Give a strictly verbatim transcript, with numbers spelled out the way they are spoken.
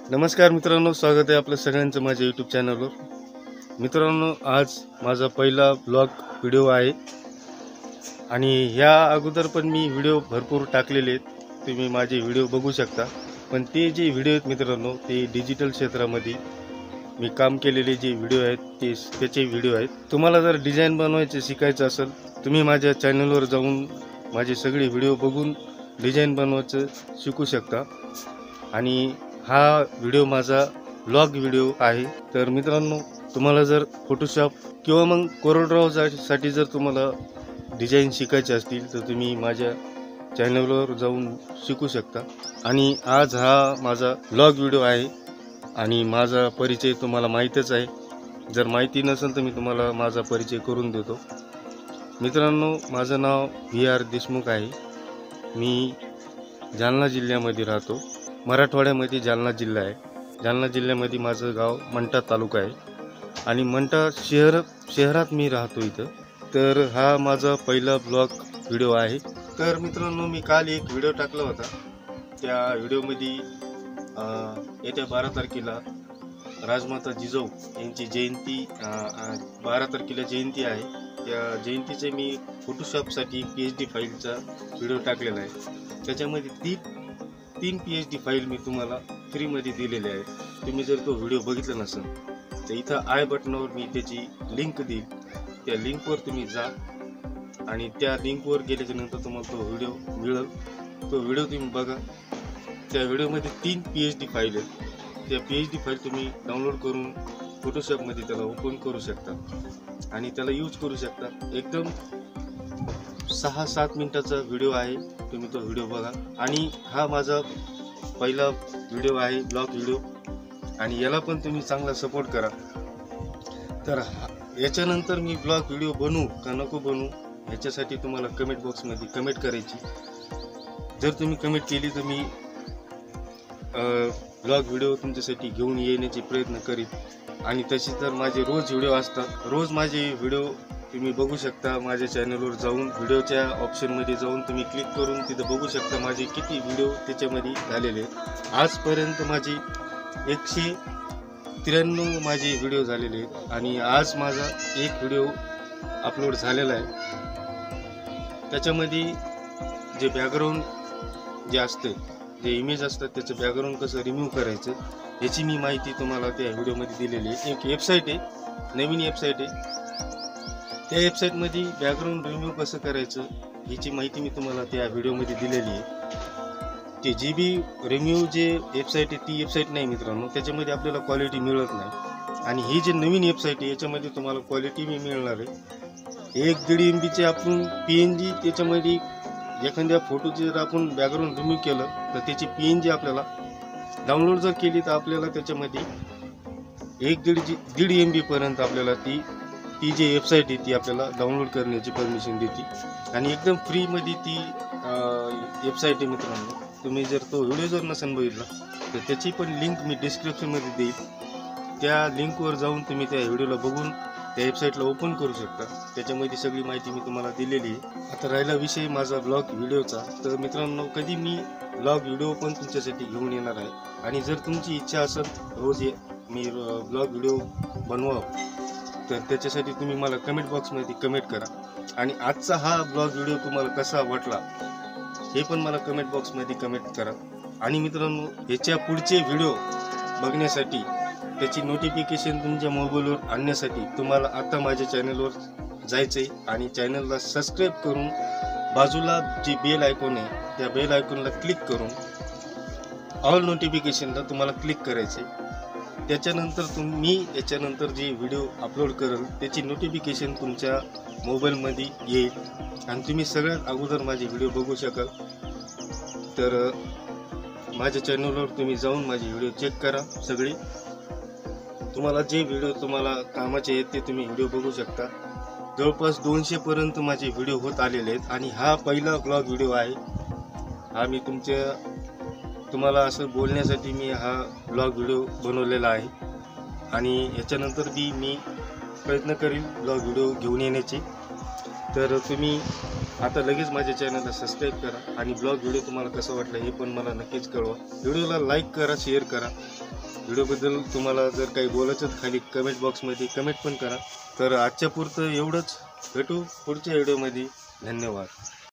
नमस्कार मित्रांनो, स्वागत आहे आपलं सगळ्यांचं माझ्या यूट्यूब चॅनलवर। मित्रांनो, आज माझा पहिला ब्लॉग व्हिडिओ आहे आणि ह्या अगोदर पण मी व्हिडिओ भरपूर टाकलेले आहेत, तुम्ही माझे व्हिडिओ बघू शकता। पण ते जे व्हिडिओ आहेत मित्रांनो, ते डिजिटल क्षेत्रामध्ये मी काम केलेले जे व्हिडिओ आहेत ते त्याचे व्हिडिओ आहेत। तुम्हाला जर डिझाईन बनवायचे शिकायचं असेल, तुम्ही माझ्या चॅनलवर जाऊन माझे सगळे व्हिडिओ बघून डिझाईन बनवायचं शिकू शकता। आणि हा व्हिडिओ माझा ब्लॉग व्हिडिओ आहे। तर मित्रांनो, तुम्हाला जर फोटोशॉप किंवा मग कोरलड्रॉसाठी जर तुम्हाला डिझाईन शिकायचे असतील तर तुम्ही माझ्या चॅनलवर जाऊन शिकू शकता। आणि आज हा माझा ब्लॉग व्हिडिओ आहे आणि माझा परिचय तुम्हाला माहीतच आहे। जर माहिती नसेल तर मी तुम्हाला माझा परिचय करून देतो। मित्रांनो, माझं नाव व्ही आर देशमुख आहे। मी जालना जिल्ह्यामध्ये राहतो। मराठवाड्यामध्ये जालना जिल्हा आहे। जालना जिल्ह्यामध्ये माझं गाव मंठा तालुका आहे आणि मंठा शहर शहरात मी राहतो इथं। तर हा माझा पहिला ब्लॉग व्हिडिओ आहे। तर मित्रांनो, मी काल एक व्हिडिओ टाकला होता। त्या व्हिडिओमध्ये येत्या बारा तारखेला राजमाता जिजाऊ यांची जयंती, बारा तारखेला जयंती आहे। त्या जयंतीचे मी फोटोशॉपसाठी पी एच डी फाईलचा व्हिडिओ टाकलेला आहे। त्याच्यामध्ये ती तीन पी एच डी फाईल मी तुम्हाला फ्रीमध्ये दिलेले आहे। तुम्ही जर तो व्हिडिओ बघितला नसेल तर इथं आय बटनावर मी त्याची लिंक देईल, त्या लिंकवर तुम्ही जा आणि त्या लिंकवर गेल्याच्या नंतर तुम्हाला तो व्हिडिओ मिळेल। तो व्हिडिओ तुम्ही बघा। त्या व्हिडिओमध्ये तीन पी एच डी फाईल आहेत। त्या पी एच डी फाईल तुम्ही डाउनलोड करून फोटोशॉपमध्ये त्याला ओपन करू शकता आणि त्याला यूज करू शकता। एकदम सहा सात मिनिटाचा व्हिडिओ आहे, तुम्ही तो व्हिडिओ बघा। आणि हा माझा पहिला व्हिडिओ आहे, ब्लॉग व्हिडिओ, आणि याला पण तुम्ही चांगला सपोर्ट करा। तर याच्यानंतर मी ब्लॉग व्हिडिओ बनवू का नको बनवू ह्याच्यासाठी तुम्हाला कमेंट बॉक्समध्ये कमेंट करायची। जर तुम्ही कमेंट केली तर मी ब्लॉग व्हिडिओ तुमच्यासाठी घेऊन येण्याचे प्रयत्न करीन। आणि तसे तर माझे रोज व्हिडिओ असतात, रोज माझे व्हिडिओ तुम्ही बघू शकता। माझ्या चॅनलवर जाऊन व्हिडिओच्या ऑप्शनमध्ये जाऊन तुम्ही क्लिक करून तिथं बघू शकता माझे किती व्हिडिओ त्याच्यामध्ये झालेले आहेत। आजपर्यंत माझे एकशे त्र्याण्णव माझे व्हिडिओ झालेले आहेत आणि आज माझा एक व्हिडिओ अपलोड झालेला आहे। त्याच्यामध्ये जे बॅकग्राऊंड जे असते, जे इमेज असतात, त्याचं बॅकग्राऊंड कसं रिमूव्ह करायचं याची मी माहिती तुम्हाला त्या व्हिडिओमध्ये दिलेली आहे। एक वेबसाईट आहे, नवीन वेबसाईट आहे, त्या वेबसाईटमध्ये बॅकग्राऊंड रिमूव्ह कसं करायचं याची माहिती मी तुम्हाला त्या व्हिडिओमध्ये दिलेली आहे। ते जी बी रिमूव्ह जे वेबसाईट आहे ती वेबसाईट नाही मित्रांनो, त्याच्यामध्ये आपल्याला क्वालिटी मिळत नाही। आणि ही जी नवीन वेबसाईट आहे याच्यामध्ये तुम्हाला क्वालिटी मी मिळणार आहे। एक दीड एम बीचे आपण पी एन जी, त्याच्यामध्ये एखाद्या फोटोचे जर आपण बॅकग्राऊंड रिमूव्ह केलं तर त्याची पी एन जी आपल्याला डाउनलोड जर केली तर आपल्याला त्याच्यामध्ये एक दीड जी दीड एम बी पर्यंत आपल्याला ती ती जी वेबसाईट आहे ती आपल्याला डाउनलोड करण्याची परमिशन देते आणि एकदम फ्रीमध्ये ती वेबसाईट आहे मित्रांनो। तुम्ही जर तो व्हिडिओ जर नसेल बघितला तर त्याची पण लिंक मी डिस्क्रिप्शनमध्ये देईल। त्या लिंकवर जाऊन तुम्ही त्या व्हिडिओला बघून त्या वेबसाईटला ओपन करू शकता। त्याच्यामध्ये सगळी माहिती मी तुम्हाला दिलेली आहे। आता राहिला विषय माझा ब्लॉग व्हिडिओचा, तर मित्रांनो कधी मी ब्लॉग व्हिडिओ पण तुमच्यासाठी घेऊन येणार आहे। आणि जर तुमची इच्छा असेल रोज मी ब्लॉग व्हिडिओ बनवा तर त्याच्यासाठी तुम्ही मला कमेंट बॉक्समध्ये कमेंट करा। आणि आजचा हा ब्लॉग व्हिडिओ तुम्हाला कसा वाटला हे पण मला कमेंट बॉक्समध्ये कमेंट करा। आणि मित्रांनो, ह्याच्या पुढचे व्हिडिओ बघण्यासाठी त्याची नोटिफिकेशन तुमच्या मोबाईलवर आणण्यासाठी तुम्हाला आता माझ्या चॅनलवर जायचं आहे आणि चॅनलला सबस्क्राईब करून बाजूला जी बेल आयकॉन आहे त्या बेल आयकॉनला क्लिक करून ऑल नोटिफिकेशनला तुम्हाला क्लिक करायचं आहे। त्याच्यानंतर तुम्ही याच्यानंतर जे व्हिडिओ अपलोड करेल त्याची नोटिफिकेशन तुमच्या मोबाईलमध्ये येईल आणि तुम्ही सगळ्यात अगोदर माझे व्हिडिओ बघू शकाल। तर माझ्या चॅनलवर तुम्ही जाऊन माझे व्हिडिओ चेक करा सगळे। तुम्हाला जे व्हिडिओ तुम्हाला कामाचे आहेत ते तुम्ही व्हिडिओ बघू शकता। जवळपास दोनशे पर्यंत माझे व्हिडिओ होत आलेले आहेत आणि हा पहिला ब्लॉग व्हिडिओ आहे। हा मी तुमच्या तुम्हाला असं बोलण्यासाठी मी हा ब्लॉग व्हिडिओ बनवलेला आहे आणि याच्यानंतर बी मी प्रयत्न करीन ब्लॉग व्हिडिओ घेऊन येण्याचे। तर तुम्ही आता लगेच माझ्या चॅनलला सबस्क्राईब करा आणि ब्लॉग व्हिडिओ तुम्हाला कसा वाटला हे पण मला नक्कीच कळवा। व्हिडिओला लाईक करा, शेअर करा व्हिडिओबद्दल तुम्हाला जर काही बोलायचं तर खाली कमेंट बॉक्समध्ये कमेंट पण करा. तर आजच्या पुरतं एवढंच. भेटू पुढच्या व्हिडिओमध्ये. धन्यवाद.